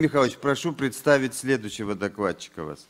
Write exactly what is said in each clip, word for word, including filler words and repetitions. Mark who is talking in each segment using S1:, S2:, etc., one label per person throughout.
S1: Михайлович, прошу представить следующего докладчика вас.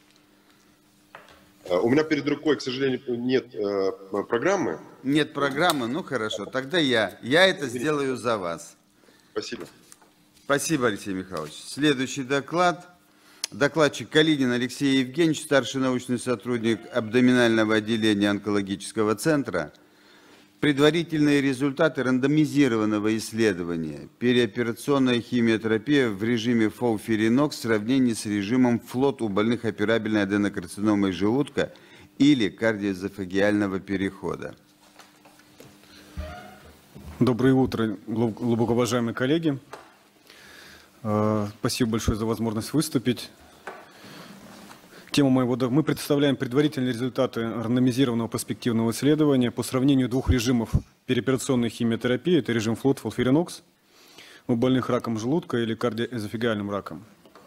S2: У меня перед рукой, к сожалению, нет э, программы.
S1: Нет программы? Ну хорошо, тогда я. Я это сделаю за вас.
S2: Спасибо.
S1: Спасибо, Алексей Михайлович. Следующий доклад. Докладчик Калинин Алексей Евгеньевич, старший научный сотрудник абдоминального отделения онкологического центра. Предварительные результаты рандомизированного исследования переоперационная химиотерапия в режиме фолфиринокс в сравнении с режимом флот у больных операбельной аденокарциномой желудка или кардиоэзофагиального перехода.
S3: Доброе утро, глубоко уважаемые коллеги. Спасибо большое за возможность выступить. Тему моего, мы представляем предварительные результаты рандомизированного перспективного исследования по сравнению двух режимов переоперационной химиотерапии. Это режим флот фолфиринокс у больных раком желудка или кардиоэзофагиальным раком.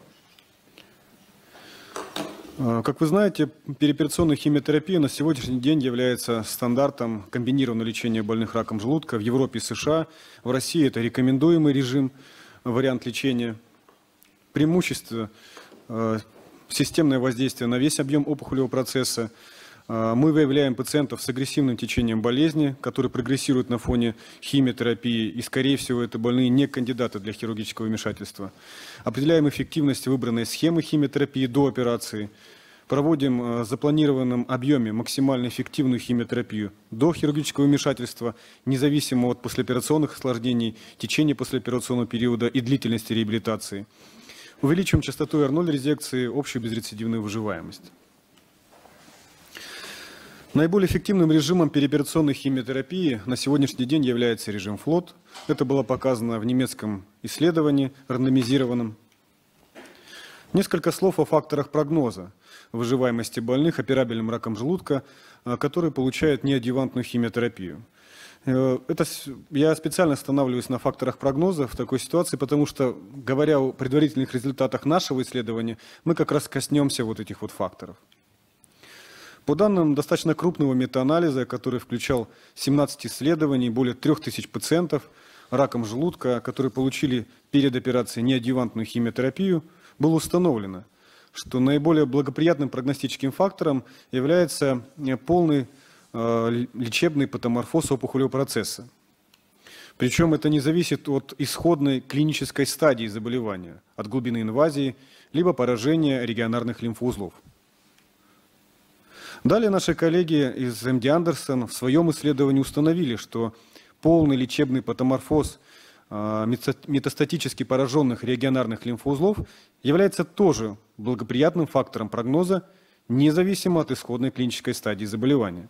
S3: Как вы знаете, переоперационная химиотерапия на сегодняшний день является стандартом комбинированного лечения больных раком желудка в Европе и США. В России это рекомендуемый режим, вариант лечения. Преимущество – системное воздействие на весь объем опухолевого процесса. Мы выявляем пациентов с агрессивным течением болезни, которые прогрессируют на фоне химиотерапии, и, скорее всего, это больные не кандидаты для хирургического вмешательства. Определяем эффективность выбранной схемы химиотерапии до операции. Проводим в запланированном объеме максимально эффективную химиотерапию до хирургического вмешательства, независимо от послеоперационных осложнений, течения послеоперационного периода и длительности реабилитации. Увеличиваем частоту эр ноль резекции, общую безрецидивную выживаемость. Наиболее эффективным режимом переоперационной химиотерапии на сегодняшний день является режим флот. Это было показано в немецком исследовании, рандомизированном. Несколько слов о факторах прогноза выживаемости больных операбельным раком желудка, которые получают неадъювантную химиотерапию. Это, я специально останавливаюсь на факторах прогноза в такой ситуации, потому что, говоря о предварительных результатах нашего исследования, мы как раз коснемся вот этих вот факторов. По данным достаточно крупного метаанализа, который включал семнадцать исследований, более трёх тысяч пациентов раком желудка, которые получили перед операцией неадъювантную химиотерапию, было установлено, что наиболее благоприятным прогностическим фактором является полный лечебный патоморфоз опухолевого процесса. Причем это не зависит от исходной клинической стадии заболевания, от глубины инвазии, либо поражения регионарных лимфоузлов. Далее наши коллеги из эм ди Андерсон в своем исследовании установили, что полный лечебный патоморфоз метастатически пораженных регионарных лимфоузлов является тоже благоприятным фактором прогноза, независимо от исходной клинической стадии заболевания.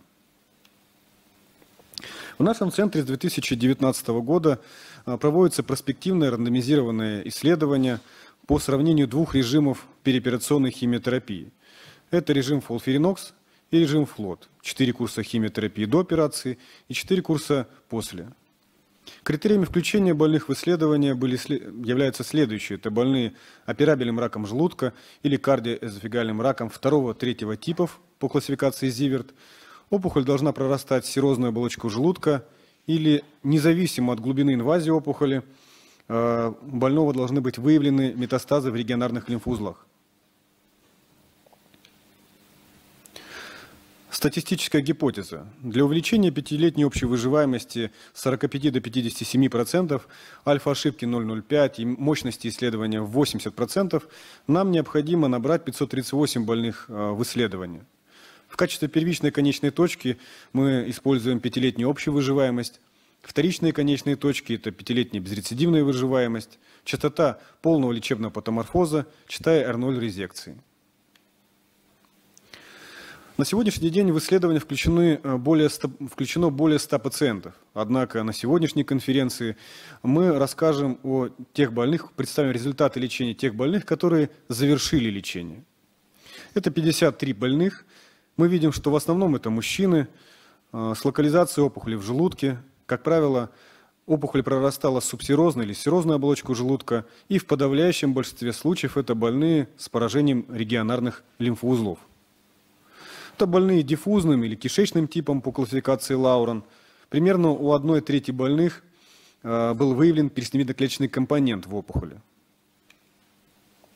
S3: В нашем центре с две тысячи девятнадцатого года проводится проспективное рандомизированное исследование по сравнению двух режимов переоперационной химиотерапии. Это режим фолфиринокс и режим флот. Четыре курса химиотерапии до операции и четыре курса после. Критериями включения больных в исследование были, являются следующие. Это больные операбельным раком желудка или кардиоэзофагиальным раком второго-третьего типов по классификации Зиверт. Опухоль должна прорастать в серозную оболочку желудка или, независимо от глубины инвазии опухоли, у больного должны быть выявлены метастазы в регионарных лимфоузлах. Статистическая гипотеза. Для увеличения пятилетней общей выживаемости с сорока пяти до пятидесяти семи процентов, альфа-ошибки ноль целых ноль пять и мощности исследования в восемьдесят процентов нам необходимо набрать пятьсот тридцать восемь больных в исследование. В качестве первичной конечной точки мы используем пятилетнюю общую выживаемость. Вторичные конечные точки – это пятилетняя безрецидивная выживаемость, частота полного лечебного патоморфоза, частота эр ноль резекции. На сегодняшний день в исследование включены более ста, включено более ста пациентов. Однако на сегодняшней конференции мы расскажем о тех больных, представим результаты лечения тех больных, которые завершили лечение. Это пятьдесят три больных. Мы видим, что в основном это мужчины с локализацией опухоли в желудке. Как правило, опухоль прорастала с субсерозной или серозной оболочкой желудка, и в подавляющем большинстве случаев это больные с поражением регионарных лимфоузлов. Это больные диффузным или кишечным типом по классификации Лаурен. Примерно у одной трети больных был выявлен перистемидно-клеточный компонент в опухоли.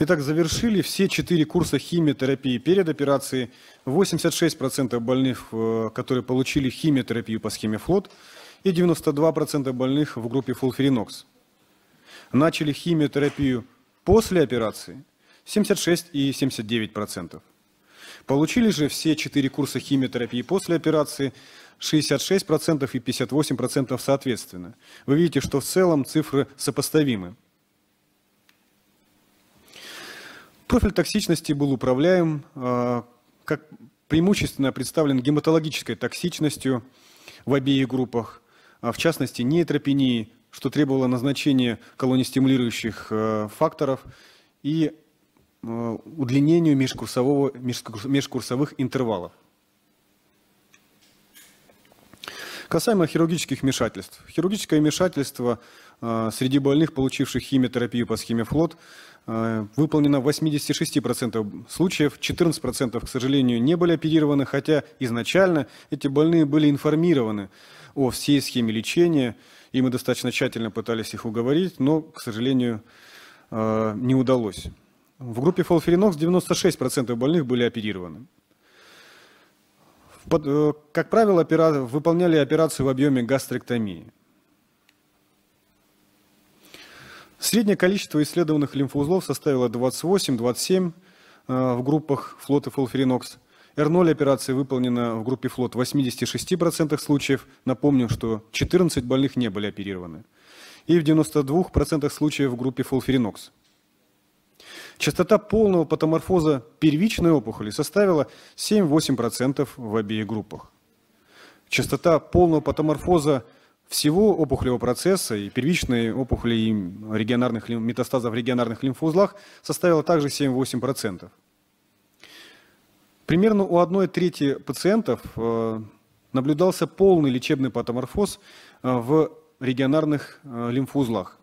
S3: Итак, завершили все четыре курса химиотерапии перед операцией. восемьдесят шесть процентов больных, которые получили химиотерапию по схеме флот, и девяносто два процента больных в группе FOLFIRINOX. Начали химиотерапию после операции семьдесят шесть и семьдесят девять процентов. Получили же все четыре курса химиотерапии после операции шестьдесят шесть процентов и пятьдесят восемь процентов соответственно. Вы видите, что в целом цифры сопоставимы. Профиль токсичности был управляем, как преимущественно представлен гематологической токсичностью в обеих группах, в частности нейтропенией, что требовало назначения колониостимулирующих факторов и удлинению межкурсового, межкурсовых интервалов. Касаемо хирургических вмешательств. Хирургическое вмешательство среди больных, получивших химиотерапию по схеме флот, выполнено в восьмидесяти шести процентах случаев, четырнадцать процентов, к сожалению, не были оперированы, хотя изначально эти больные были информированы о всей схеме лечения, и мы достаточно тщательно пытались их уговорить, но, к сожалению, не удалось. В группе FOLFIRINOX девяносто шесть процентов больных были оперированы. Как правило, выполняли операцию в объеме гастректомии. Среднее количество исследованных лимфоузлов составило двадцать восемь — двадцать семь в группах флот и FOLFIRINOX. эр ноль операция выполнена в группе флот в восьмидесяти шести процентах случаев. Напомню, что четырнадцать больных не были оперированы. И в девяноста двух процентах случаев в группе FOLFIRINOX. Частота полного патоморфоза первичной опухоли составила семь — восемь процентов в обеих группах. Частота полного патоморфоза всего опухолевого процесса и первичной опухоли и регионарных метастазов в регионарных лимфоузлах составила также семь — восемь процентов. Примерно у одной трети пациентов наблюдался полный лечебный патоморфоз в регионарных лимфоузлах.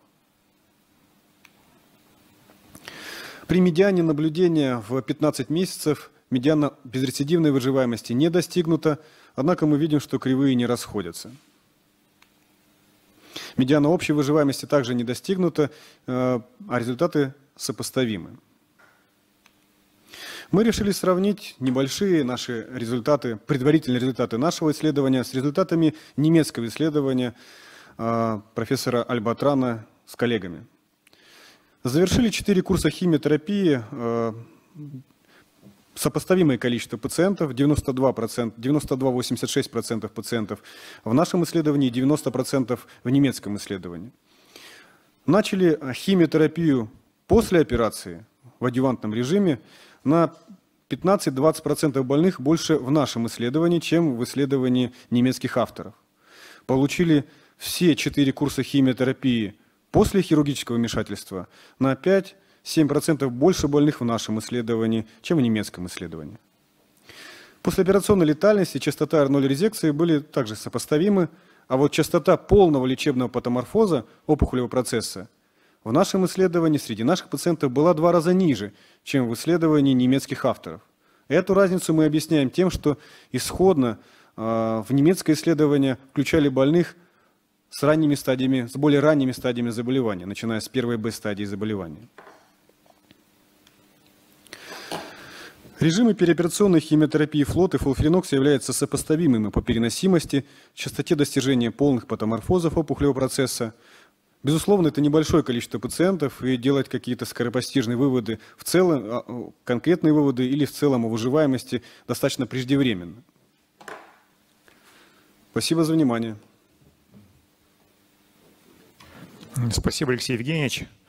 S3: При медиане наблюдения в пятнадцать месяцев медиана безрецидивной выживаемости не достигнута, однако мы видим, что кривые не расходятся. Медиана общей выживаемости также не достигнута, а результаты сопоставимы. Мы решили сравнить небольшие наши результаты, предварительные результаты нашего исследования с результатами немецкого исследования профессора Альбатрана с коллегами. Завершили четыре курса химиотерапии, сопоставимое количество пациентов, девяносто два процента, девяносто два — восемьдесят шесть процентов пациентов в нашем исследовании, девяносто процентов в немецком исследовании. Начали химиотерапию после операции в адъювантном режиме на пятнадцать — двадцать процентов больных больше в нашем исследовании, чем в исследовании немецких авторов. Получили все четыре курса химиотерапии после хирургического вмешательства на пять — семь процентов больше больных в нашем исследовании, чем в немецком исследовании. Послеоперационной летальность и частота эр ноль резекции были также сопоставимы, а вот частота полного лечебного патоморфоза опухолевого процесса в нашем исследовании среди наших пациентов была в два раза ниже, чем в исследовании немецких авторов. Эту разницу мы объясняем тем, что исходно э, в немецкое исследование включали больных с ранними стадиями, с более ранними стадиями заболевания, начиная с первой Б стадии заболевания. Режимы переоперационной химиотерапии флот и FOLFIRINOX являются сопоставимыми по переносимости, частоте достижения полных патоморфозов опухолевого процесса. Безусловно, это небольшое количество пациентов, и делать какие-то скоропостижные выводы, в целом, конкретные выводы или в целом о выживаемости достаточно преждевременно. Спасибо за внимание.
S4: Спасибо, Алексей Евгеньевич.